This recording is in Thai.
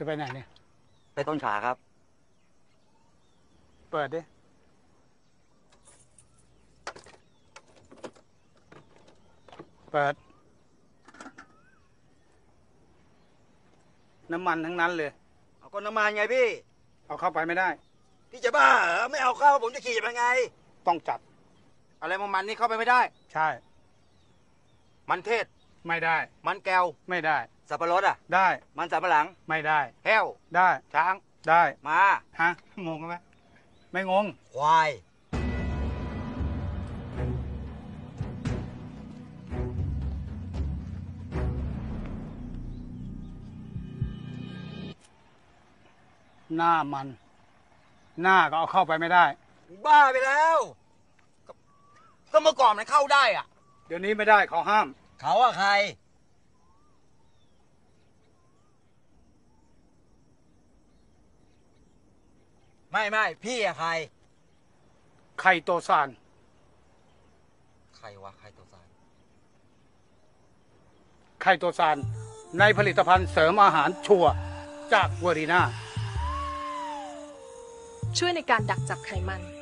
จะไปไหนเนี่ยไปต้นขาครับเปิดดิเปิดน้ำมันทั้งนั้นเลยเอาก็น้ำมันไงพี่เอาเข้าไปไม่ได้พี่จะบ้าเหรอไม่เอาเข้าผมจะขี่ไปไงต้องจัดอะไรมันนี่เข้าไปไม่ได้ใช่มันเทศไม่ได้มันแก้วไม่ได้สับปะรดอ่ะได้มันสับปะหลังไม่ได้แห้วได้ช้างได้มาฮะงงไหมไม่งงควายหน้ามันหน้าก็เอาเข้าไปไม่ได้บ้าไปแล้วก็เมื่อก่อนมันเข้าได้อ่ะเดี๋ยวนี้ไม่ได้เขาห้ามเขาอะใครไม่พี่อะใครไข่โตซานใครวะไข่โตซานไข่โตซานในผลิตภัณฑ์เสริมอาหารชัวร์จากเวอรีนาช่วยในการดักจับไขมัน